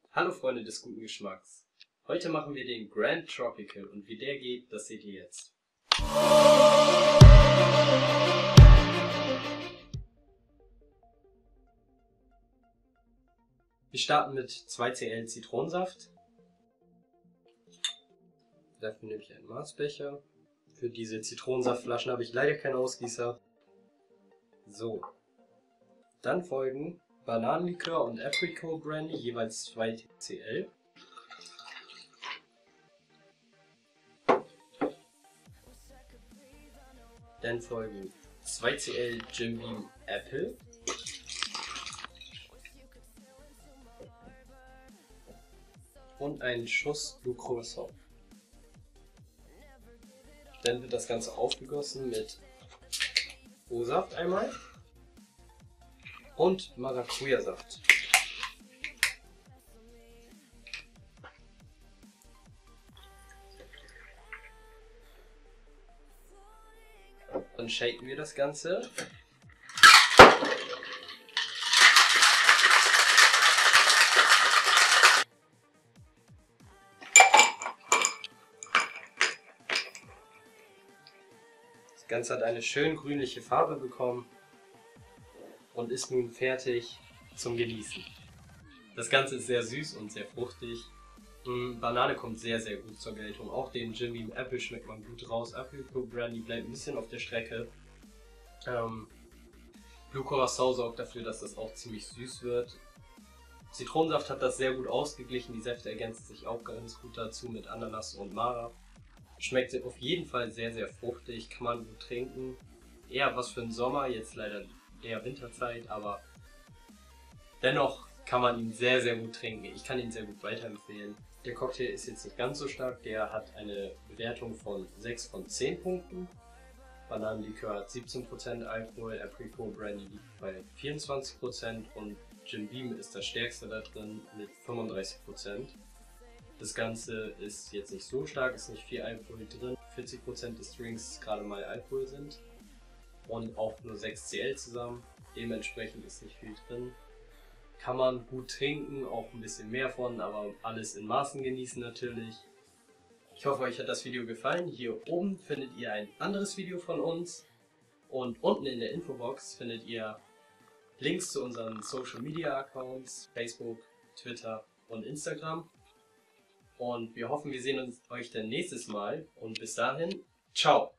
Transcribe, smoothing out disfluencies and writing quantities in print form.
Hallo Freunde des guten Geschmacks. Heute machen wir den Grand Tropical und wie der geht, das seht ihr jetzt. Wir starten mit 2 cl Zitronensaft. Dafür nehme ich einen Maßbecher. Für diese Zitronensaftflaschen habe ich leider keinen Ausgießer. So. Dann folgen Bananenlikör und Apricot Brandy, jeweils 2 cl. Dann folgen 2 cl Jim Beam Apple. Und einen Schuss Blue Curacao. Dann wird das Ganze aufgegossen mit O-Saft einmal und Maracuja-Saft. Dann shaken wir das Ganze. Das Ganze hat eine schön grünliche Farbe bekommen und ist nun fertig zum Genießen. Das Ganze ist sehr süß und sehr fruchtig. Banane kommt sehr, sehr gut zur Geltung. Auch den Jim Beam Apple schmeckt man gut raus. Apricot Brandy bleibt ein bisschen auf der Strecke. Blue Curacao sorgt dafür, dass das auch ziemlich süß wird. Zitronensaft hat das sehr gut ausgeglichen. Die Säfte ergänzen sich auch ganz gut dazu mit Ananas und Mara. Schmeckt auf jeden Fall sehr, sehr fruchtig, kann man gut trinken. Eher was für den Sommer, jetzt leider eher Winterzeit, aber dennoch kann man ihn sehr, sehr gut trinken. Ich kann ihn sehr gut weiterempfehlen. Der Cocktail ist jetzt nicht ganz so stark, der hat eine Bewertung von 6 von 10 Punkten. Bananenlikör hat 17% Alkohol, Apricot Brandy liegt bei 24% und Jim Beam ist das stärkste da drin mit 35%. Das Ganze ist jetzt nicht so stark, ist nicht viel Alkohol drin. 40% des Drinks gerade mal Alkohol sind und auch nur 6 cl zusammen. Dementsprechend ist nicht viel drin. Kann man gut trinken, auch ein bisschen mehr von, aber alles in Maßen genießen natürlich. Ich hoffe, euch hat das Video gefallen. Hier oben findet ihr ein anderes Video von uns und unten in der Infobox findet ihr Links zu unseren Social Media Accounts, Facebook, Twitter und Instagram. Und wir hoffen, wir sehen euch dann nächstes Mal und bis dahin, ciao!